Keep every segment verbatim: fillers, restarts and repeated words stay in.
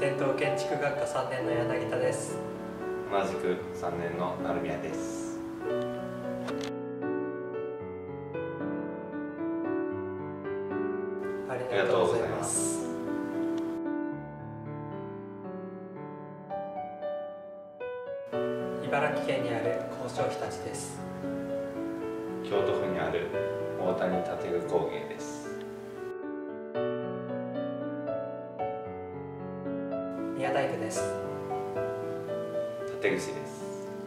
伝統建築学科さんねんの柳田です。 同じくさんねんの成宮です。 ありがとうございます。茨城県にある工商日立です。 京都府にある大谷建具工芸です。 宮大工です。 建具師です。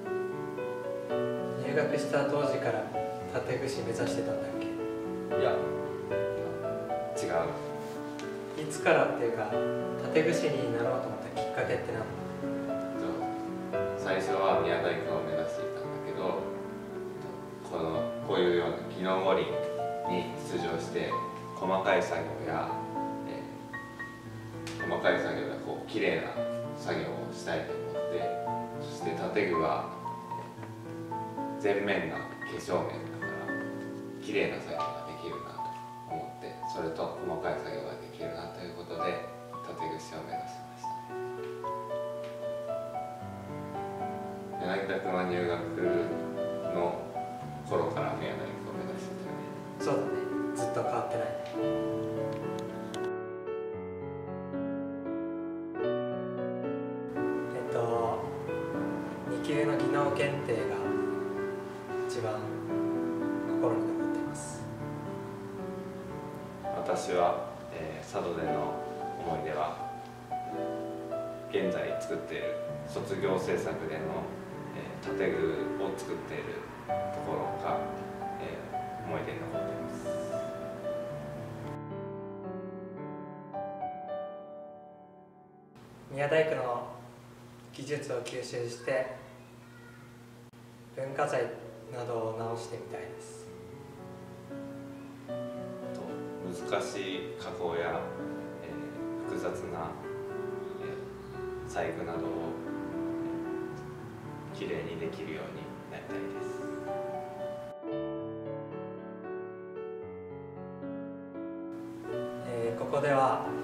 入学した当時から建具師目指してたんだっけ？ いや、違う。 いつからっていうか、建具師になろうと思ったきっかけって何？ 最初は宮大工を目指していたんだけど、このこういうような技能五輪に出場して細かい作業や、えー、細かい作業やこう綺麗な作業をしたいと思って、そして建具は全面が化粧面だから綺麗な作業ができるなと思って、それと細かい作業ができるなということで建具師を目指しました。柳田君は入学の頃から宮大工を目指してたよね。 そうだね、ずっと変わってないね。えっとに級の技能検定が一番心に残っています。 私は、えー、佐渡での思い出は現在作っている卒業制作での、えー、建具を作っているところが、えー、思い出に残っています。 宮大工の技術を吸収して文化財などを直してみたいです。 難しい加工や、えー、複雑な、えー、細工などを、えー、きれいにできるようになりたいです。 えー、ここではあの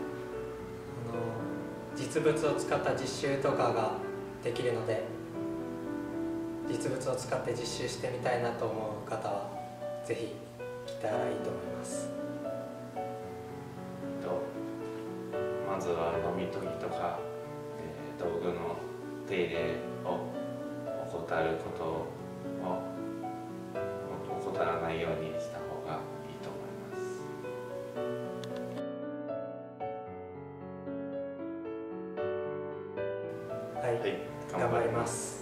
実物を使った実習とかができるので、実物を使って実習してみたいなと思う方はぜひ来たらいいと思います。 まずは飲み研ぎとか、えー、道具の手入れを怠ることを怠らないようにした方がいいと思います。 はい、 はい、 頑張ります。